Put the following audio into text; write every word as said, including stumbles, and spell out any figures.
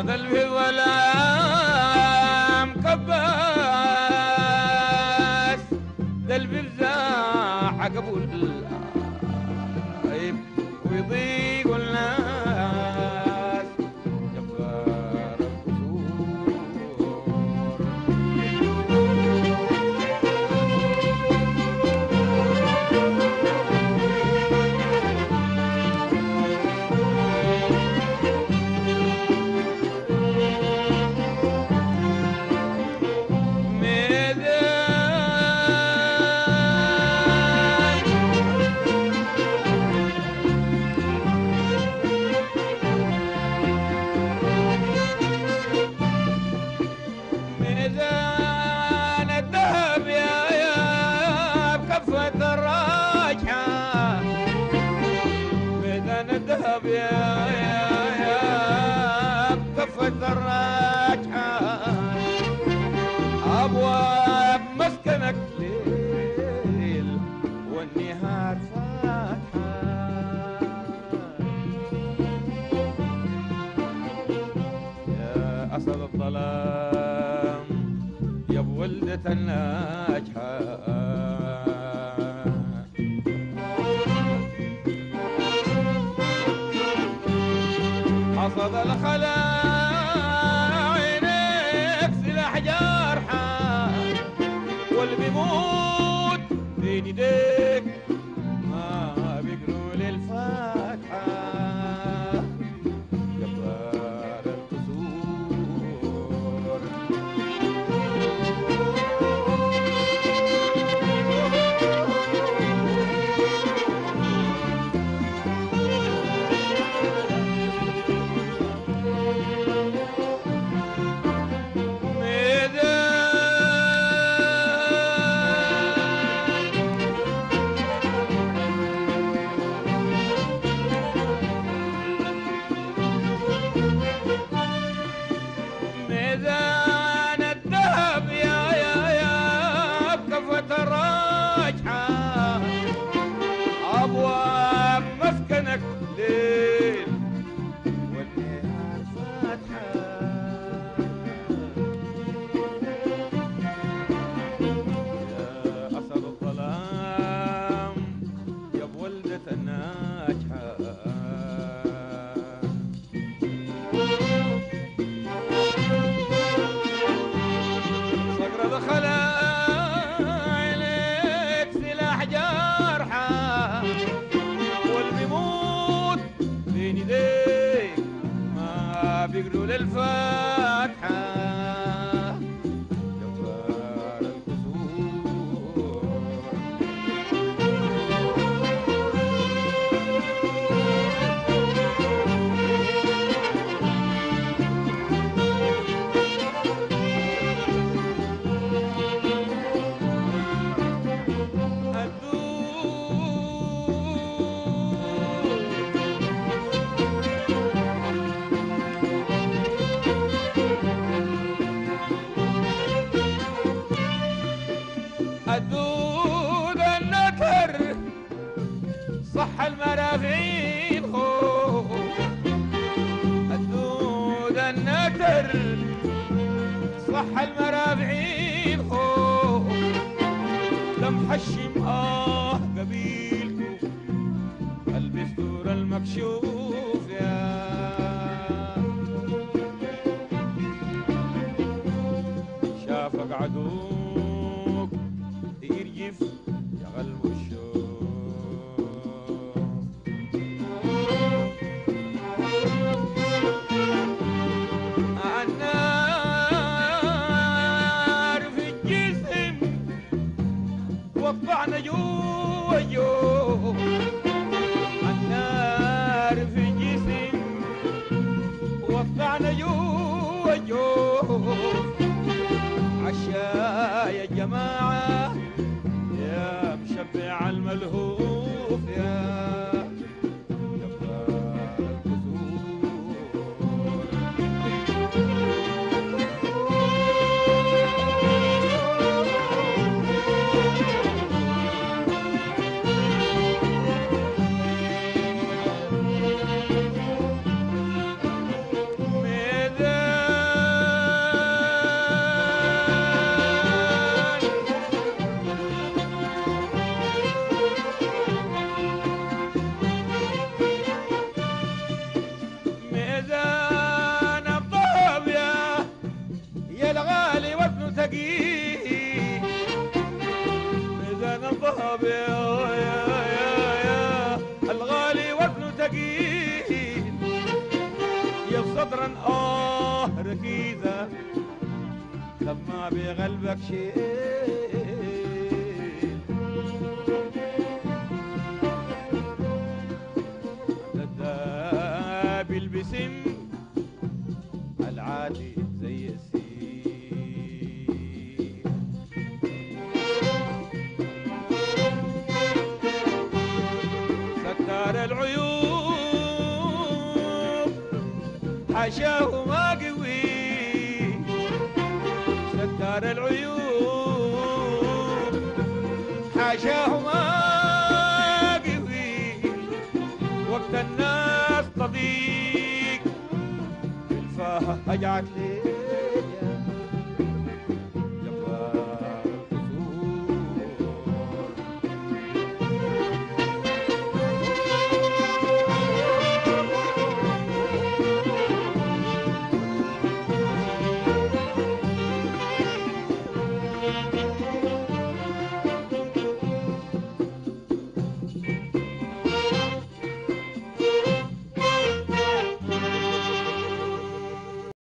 قلبي ظلام كباس قلبي بزاح قبول ويضيق الناس جبار ميدان الذهب يا يا بكفة الراجحة ميدان الذهب يا يا يا بكفة الراجحة أبواب مسكنك ليل والنهار فاتحة يا أسد الظلام يا بولدة الناجحة حصد الخلا عينيك سلاح جارحة واللي بيموت بين ايديك ما بيقروا للفاتحة جبار الكسور ميزان الذهب يا يا يا بكفة الراجحة أبواب مسكنك ليل والنهار فاتحة يا أسد الظلام يا بولدة الناجحة دخلا عليك سلاح جارحة واللي بيموت بين ايديك ما بيقروا للفاتحة جبار الكسور الدود النتر صح المرافعين خوف الدود النتر صح المرافعين خوف لم حشم آه قبيلكو البستور المكشوف يا شافك عدوك يرجف يا غلب الشوف النار في الجسم وقعنا جوا جوا النار في الجسم وقعنا جوا جوا عشا يا جماعة يا مشبع الملهوف يا جبار الكسور ركيزة لما بقلبك شيء تدى بالبسم العادي زي السيل ستار العيوب حاشاه ما قوي ستار العيوب حاشاه ما قوي وقت الناس تضيق بالفاه هجعت ليه